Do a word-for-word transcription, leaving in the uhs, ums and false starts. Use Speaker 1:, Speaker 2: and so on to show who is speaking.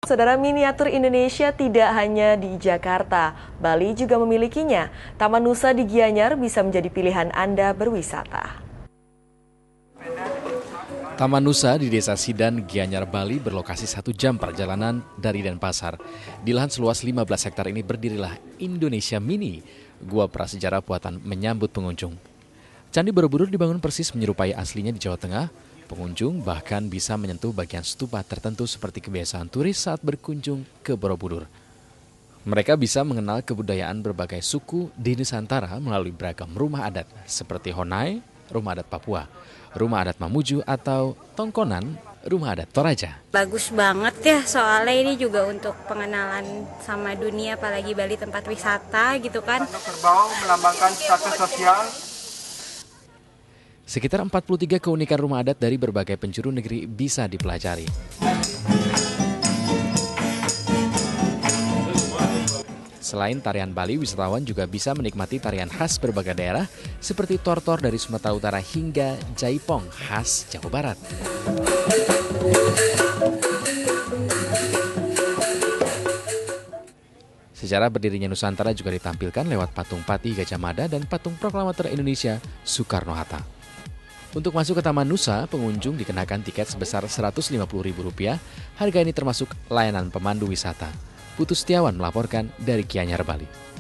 Speaker 1: Saudara, miniatur Indonesia tidak hanya di Jakarta, Bali juga memilikinya. Taman Nusa di Gianyar bisa menjadi pilihan Anda berwisata.
Speaker 2: Taman Nusa di Desa Sidan, Gianyar, Bali berlokasi satu jam perjalanan dari Denpasar. Di lahan seluas lima belas hektar ini berdirilah Indonesia Mini, gua prasejarah buatan menyambut pengunjung. Candi Borobudur dibangun persis menyerupai aslinya di Jawa Tengah. Pengunjung bahkan bisa menyentuh bagian stupa tertentu seperti kebiasaan turis saat berkunjung ke Borobudur. Mereka bisa mengenal kebudayaan berbagai suku di Nusantara melalui beragam rumah adat seperti Honai, rumah adat Papua, rumah adat Mamuju, atau Tongkonan, rumah adat Toraja.
Speaker 3: Bagus banget ya, soalnya ini juga untuk pengenalan sama dunia, apalagi Bali tempat wisata gitu kan.
Speaker 4: Kerbau melambangkan status sosial.
Speaker 2: Sekitar empat puluh tiga keunikan rumah adat dari berbagai penjuru negeri bisa dipelajari. Selain tarian Bali, wisatawan juga bisa menikmati tarian khas berbagai daerah seperti tortor dari Sumatera Utara hingga jaipong khas Jawa Barat. Sejarah berdirinya Nusantara juga ditampilkan lewat patung Patih Gajah Mada dan patung proklamator Indonesia Soekarno-Hatta. Untuk masuk ke Taman Nusa, pengunjung dikenakan tiket sebesar seratus lima puluh ribu rupiah. Harga ini termasuk layanan pemandu wisata. Putu Setiawan melaporkan dari Gianyar, Bali.